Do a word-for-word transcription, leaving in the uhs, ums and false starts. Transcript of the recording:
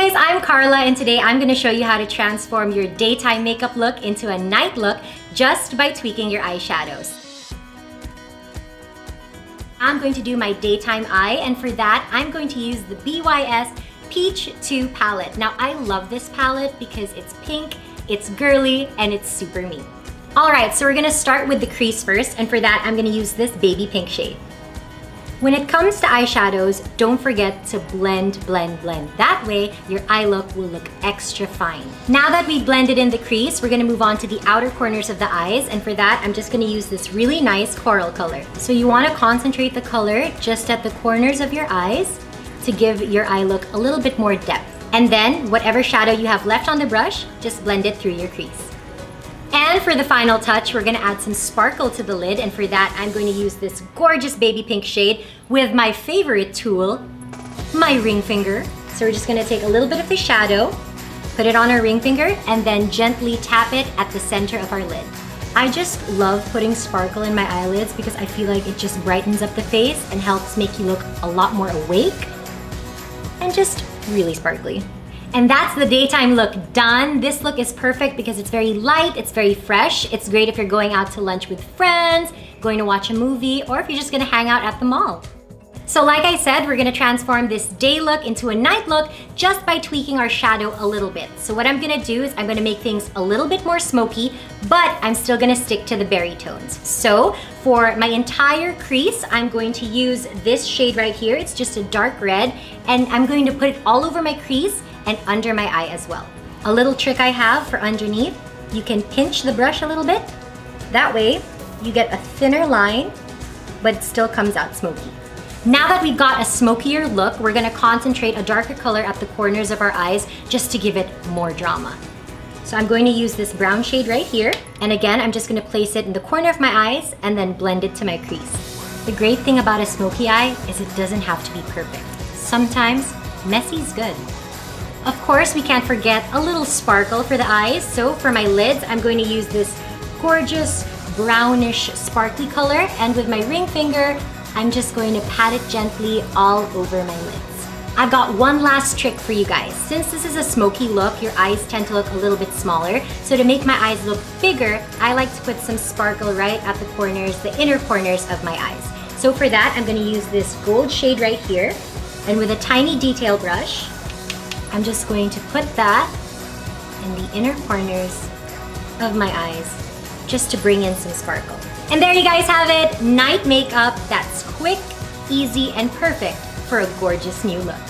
guys, I'm Carla and today I'm going to show you how to transform your daytime makeup look into a night look just by tweaking your eyeshadows. I'm going to do my daytime eye, and for that I'm going to use the B Y S Peach two palette. Now I love this palette because it's pink, it's girly, and it's super me. Alright, so we're going to start with the crease first, and for that I'm going to use this baby pink shade. When it comes to eyeshadows, don't forget to blend, blend, blend. That way, your eye look will look extra fine. Now that we blended in the crease, we're gonna move on to the outer corners of the eyes, and for that, I'm just gonna use this really nice coral color. So you wanna concentrate the color just at the corners of your eyes to give your eye look a little bit more depth. And then, whatever shadow you have left on the brush, just blend it through your crease. And for the final touch, we're gonna add some sparkle to the lid, and for that, I'm going to use this gorgeous baby pink shade with my favorite tool, my ring finger. So we're just gonna take a little bit of the shadow, put it on our ring finger, and then gently tap it at the center of our lid. I just love putting sparkle in my eyelids because I feel like it just brightens up the face and helps make you look a lot more awake and just really sparkly. And that's the daytime look done. This look is perfect because it's very light, it's very fresh. It's great if you're going out to lunch with friends, going to watch a movie, or if you're just gonna hang out at the mall. So like I said, we're gonna transform this day look into a night look just by tweaking our shadow a little bit. So what I'm gonna do is I'm gonna make things a little bit more smoky, but I'm still gonna stick to the berry tones. So for my entire crease, I'm going to use this shade right here. It's just a dark red, and I'm going to put it all over my crease and under my eye as well. A little trick I have for underneath, you can pinch the brush a little bit. That way, you get a thinner line, but it still comes out smoky. Now that we've got a smokier look, we're gonna concentrate a darker color at the corners of our eyes just to give it more drama. So I'm going to use this brown shade right here, and again, I'm just gonna place it in the corner of my eyes and then blend it to my crease. The great thing about a smoky eye is it doesn't have to be perfect. Sometimes, messy's good. Of course, we can't forget a little sparkle for the eyes. So for my lids, I'm going to use this gorgeous brownish sparkly color, and with my ring finger, I'm just going to pat it gently all over my lids. I've got one last trick for you guys. Since this is a smoky look, your eyes tend to look a little bit smaller. So to make my eyes look bigger, I like to put some sparkle right at the corners, the inner corners of my eyes. So for that, I'm going to use this gold shade right here, and with a tiny detail brush, I'm just going to put that in the inner corners of my eyes just to bring in some sparkle. And there you guys have it, night makeup that's quick, easy, and perfect for a gorgeous new look.